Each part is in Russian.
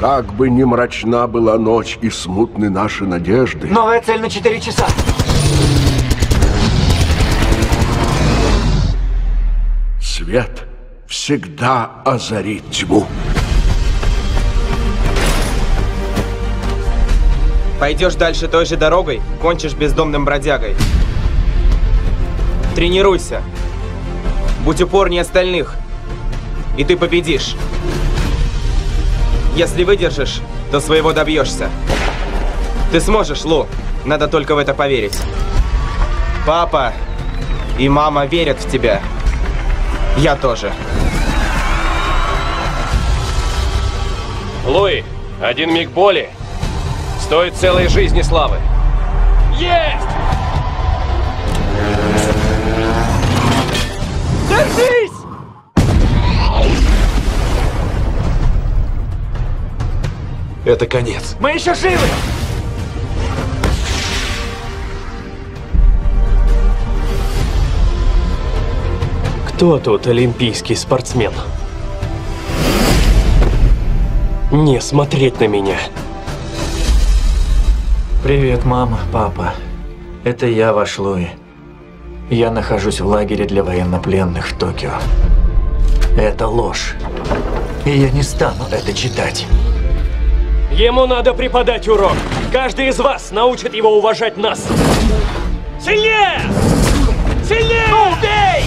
Как бы ни мрачна была ночь и смутны наши надежды. Новая цель на 4 часа. Свет всегда озарит тьму. Пойдешь дальше той же дорогой, кончишь бездомным бродягой. Тренируйся. Будь упорнее остальных, и ты победишь. Если выдержишь, то своего добьешься. Ты сможешь, Лу. Надо только в это поверить. Папа и мама верят в тебя. Я тоже. Луи, один миг боли стоит целой жизни славы. Есть! Держись! Это конец. Мы еще живы! Кто тут олимпийский спортсмен? Не смотреть на меня. Привет, мама, папа. Это я, ваш Луи. Я нахожусь в лагере для военнопленных в Токио. Это ложь. И я не стану это читать. Ему надо преподать урок. Каждый из вас научит его уважать нас. Сильнее! Сильнее! Убей!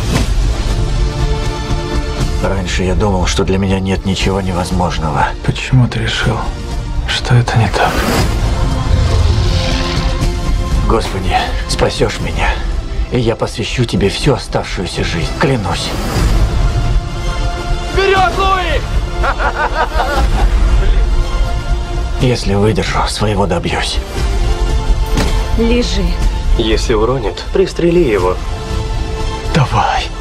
Раньше я думал, что для меня нет ничего невозможного. Почему ты решил, что это не так? Господи, спасешь меня, и я посвящу тебе всю оставшуюся жизнь. Клянусь. Вперед, Луи! Если выдержу, своего добьюсь. Лежи. Если уронит, пристрели его. Давай.